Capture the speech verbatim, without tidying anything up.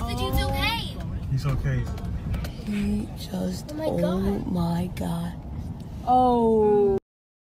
The dude's okay. He's okay. He just, Oh my oh God. my God. Oh.